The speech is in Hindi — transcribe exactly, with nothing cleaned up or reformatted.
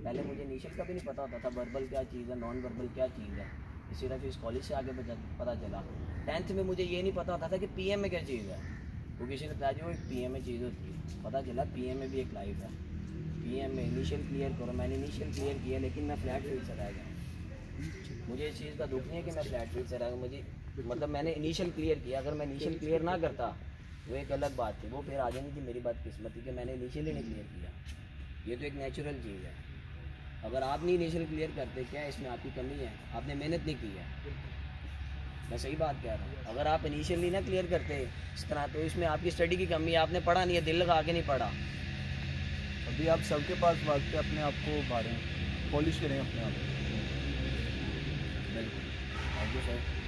पहले मुझे इनिशियल का भी नहीं पता होता था वर्बल क्या चीज़ है, नॉन वर्बल क्या चीज़ है। सिर्फ इस कॉलेज से आगे पता चला। टेंथ में मुझे ये नहीं पता होता था कि पी एम में क्या चीज़ है। वो किसी ने बताया जो एक पी एम में चीज़ होती है, पता चला पी एम में भी एक लाइफ है। पी एम में इनिशियल क्लियर करो, मैंने इनिशियल क्लियर किया लेकिन मैं फ्लैट फील्ड से रह गया। मुझे इस चीज़ का दुख नहीं है कि मैं फ्लैट फील्ड से रह गया, मुझे मतलब मैंने इनिशियल क्लियर किया। अगर मैं इनिशियल क्लियर ना करता वो एक अलग बात थी, वो फिर आ जानी थी मेरी बात किस्मत थी कि मैंने इनिशियल ही नहीं क्लियर किया। ये तो एक नेचुरल चीज़ है। अगर आप नहीं इनिशियल क्लियर करते, क्या इसमें आपकी कमी है? आपने मेहनत नहीं की है, मैं सही बात कह रहा हूँ। अगर आप इनिशियली ना क्लियर करते इस तरह, तो इसमें आपकी स्टडी की कमी है, आपने पढ़ा नहीं है, दिल लगा के नहीं पढ़ा। अभी आप सबके पास भागते अपने आप को बाहर पॉलिश करें अपने आप। बिल्कुल, थैंक यू सर।